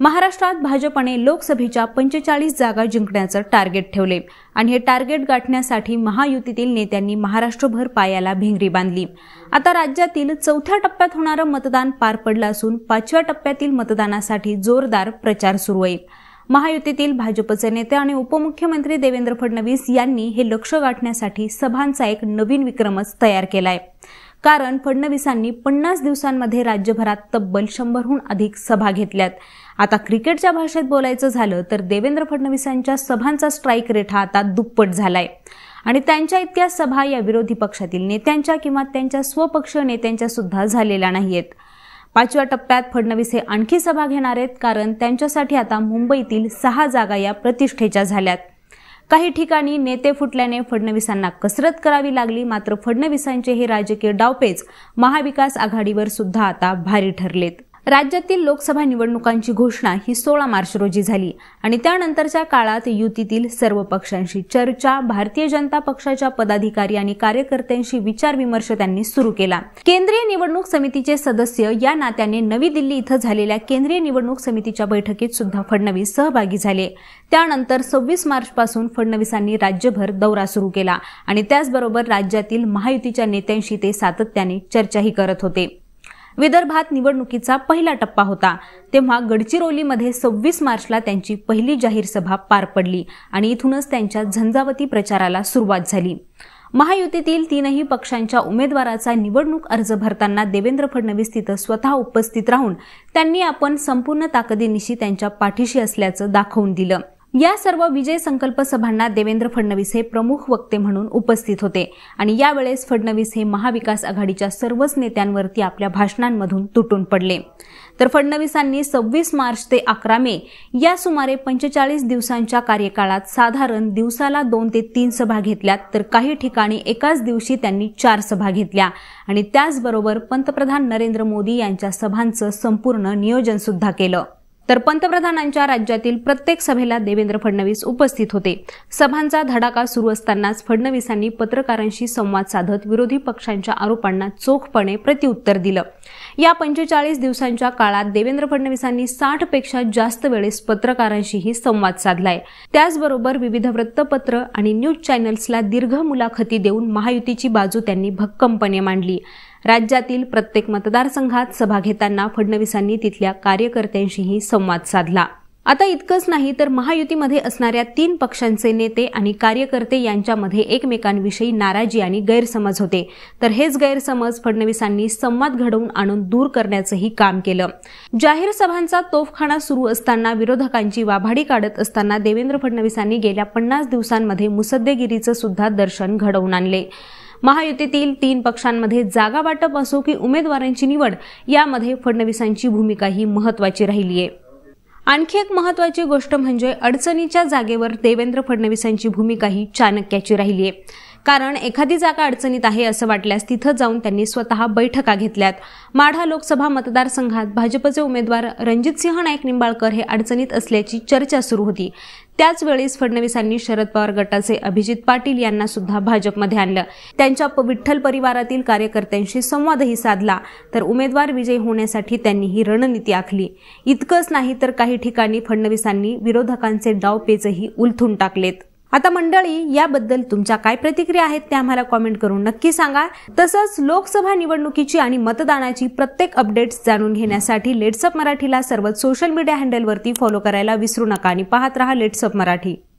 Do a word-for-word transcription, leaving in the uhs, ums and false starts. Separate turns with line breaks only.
महाराष्ट्रात भाजपने लोकसभेच्या पंचेचाळीस जागा जिंकण्याचं टार्गेट ठेवले आणि हे टार्गेट गाठण्यासाठी महायुतीतील नेत्यांनी महाराष्ट्रभर पायाला भिंगरी बांधली। आता राज्यातील चौथ्या टप्प्यात होणारं मतदान पार पडलं असून पाचव्या टप्प्यातील मतदानासाठी जोरदार प्रचार सुरू आहे। महायुतीतील भाजपचे नेते आणि उपमुख्यमंत्री देवेंद्र फडणवीस यांनी हे लक्ष्य गाठण्यासाठी सभांचा एक नवीन विक्रमच तयार केलाय। कारण फडणवीसांनी पन्नास दिवसांमध्ये राज्यभरात तब्बल शंभरहून अधिक सभा घेतल्यात। आता क्रिकेटच्या भाषेत बोलायचं झालं तर देवेंद्र फडणवीसांच्या सभांचा स्ट्राईक रेट हा आता दुप्पट झालाय आणि त्यांच्या इतक्या सभा या विरोधी पक्षातील नेत्यांच्या किंवा त्यांच्या स्वपक्षीय नेत्यांच्या सुद्धा झालेल्या नाहीयेत। पाचव्या टप्प्यात फडणवीस हे आणखी सभा घेणार आहेत, कारण त्यांच्यासाठी आता मुंबईतील सहा जागा या प्रतिष्ठेच्या झाल्यात। काही ठिकाणी नेते फुटल्याने फडणवीसांना कसरत करावी लागली, मात्र फडणवीसांचे हे राजकीय डावपेच महाविकास आघाडीवर सुद्धा आता भारी ठरलेत। राज्यातील लोकसभा निवडणुकांची घोषणा ही सोळा मार्च रोजी झाली आणि त्यानंतरच्या काळात युतीतील सर्व पक्षांशी चर्चा, भारतीय जनता पक्षाच्या पदाधिकारी आणि कार्यकर्त्यांशी विचारविमर्श त्यांनी सुरू केला। केंद्रीय निवडणूक समितीचे सदस्य या नात्याने नवी दिल्ली इथं झालेल्या केंद्रीय निवडणूक समितीच्या बैठकीत सुद्धा फडणवीस सहभागी झाले। त्यानंतर सव्वीस मार्च पासून फडणवीसांनी राज्यभर दौरा सुरू केला आणि त्याचबरोबर राज्यातील महायुतीच्या नेत्यांशी ते सातत्याने चर्चाही करत होते। विदर्भात निवडणुकीचा पहिला टप्पा होता तेव्हा गडचिरोलीमध्ये सव्वीस मार्चला त्यांची पहिली जाहीर सभा पार पडली आणि इथूनच त्यांच्या झंझावती प्रचाराला सुरुवात झाली। महायुतीतील तीनही पक्षांच्या उमेदवाराचा निवडणूक अर्ज भरताना देवेंद्र फडणवीस तिथं स्वतः उपस्थित राहून त्यांनी आपण संपूर्ण ताकदीनिशी त्यांच्या पाठीशी असल्याचं दाखवून दिलं। या सर्व विजय संकल्प सभांना देवेंद्र फडणवीस हे प्रमुख वक्ते म्हणून उपस्थित होते आणि यावेळेस फडणवीस हे महाविकास आघाडीच्या सर्वच नेत्यांवरती आपल्या भाषणांमधून तुटून पडले। तर फडणवीसांनी सव्वीस मार्च ते अकरा मे या सुमारे पंचेचाळीस दिवसांच्या कार्यकाळात साधारण दिवसाला दोन ते तीन सभा घेतल्यात, तर काही ठिकाणी एकाच दिवशी त्यांनी चार सभा घेतल्या आणि त्याचबरोबर पंतप्रधान नरेंद्र मोदी यांच्या सभांचं संपूर्ण नियोजन सुद्धा केलं। तर पंतप्रधानांच्या राज्यातील प्रत्येक सभेला देवेंद्र फडणवीस उपस्थित होते। सभांचा धडाका सुरू असतानाच फडणवीसांनी पत्रकारांशी संवाद साधत विरोधी पक्षांच्या आरोपांना चोखपणे प्रत्युत्तर दिलं। या पंचेचाळीस दिवसांच्या काळात देवेंद्र फडणवीसांनी साठ पेक्षा जास्त वेळेस पत्रकारांशीही संवाद साधलाय। त्याचबरोबर विविध वृत्तपत्र आणि न्यूज चॅनल्सला दीर्घ मुलाखती देऊन महायुतीची बाजू त्यांनी भक्कमपणे मांडली। राज्यातील प्रत्येक मतदारसंघात सभा घेताना फडणवीसांनी तिथल्या कार्यकर्त्यांशीही संवाद साधला। आता इतकंच नाही तर महायुतीमध्ये असणाऱ्या तीन पक्षांचे नेते आणि कार्यकर्ते यांच्यामध्ये एकमेकांविषयी नाराजी आणि गैरसमज होते, तर हेच गैरसमज फडणवीसांनी संवाद घडवून आणून दूर करण्याचंही काम केलं। जाहीर सभांचा तोफखाना सुरू असताना विरोधकांची वाभाडी काढत असताना देवेंद्र फडणवीसांनी गेल्या पन्नास दिवसांमध्ये मुसद्देगिरीचं सुद्धा दर्शन घडवून आणले। महायुतीतील तीन पक्षांमध्ये जागा वाटप असो की उमेदवारांची निवड यामध्ये फडणवीसांची भूमिका ही महत्त्वाची राहिली आहे। आणखी एक महत्त्वाची गोष्ट म्हणजे अडचणीच्या जागेवर देवेंद्र फडणवीसांची भूमिका ही चाणक्याची राहिली आहे। कारण एखादी जागा अडचणीत आहे असं वाटल्यास तिथं जाऊन त्यांनी स्वतः बैठका घेतल्यात। माढा लोकसभा मतदारसंघात भाजपचे उमेदवार रणजितसिंह नाईक निंबाळकर हे अडचणीत असल्याची चर्चा सुरू होती। त्याच वेळेस फडणवीसांनी शरद पवार गटाचे अभिजित पाटील यांना सुद्धा भाजपमध्ये आणलं। त्यांच्या विठ्ठल परिवारातील कार्यकर्त्यांशी संवादही साधला, तर उमेदवार विजयी होण्यासाठी त्यांनी ही रणनीती आखली। इतकंच नाही तर काही ठिकाणी फडणवीसांनी विरोधकांचे डावपेचही उलथून टाकलेत। आता मंडळी, याबद्दल तुमच्या काय प्रतिक्रिया आहेत त्या आम्हाला कॉमेंट करून नक्की सांगा। तसंच लोकसभा निवडणुकीची आणि मतदानाची प्रत्येक अपडेट्स जाणून घेण्यासाठी लेट्सअप मराठीला सर्वच सोशल मीडिया हँडलवरती फॉलो करायला विसरू नका आणि पाहत रहा लेट्सअप मराठी।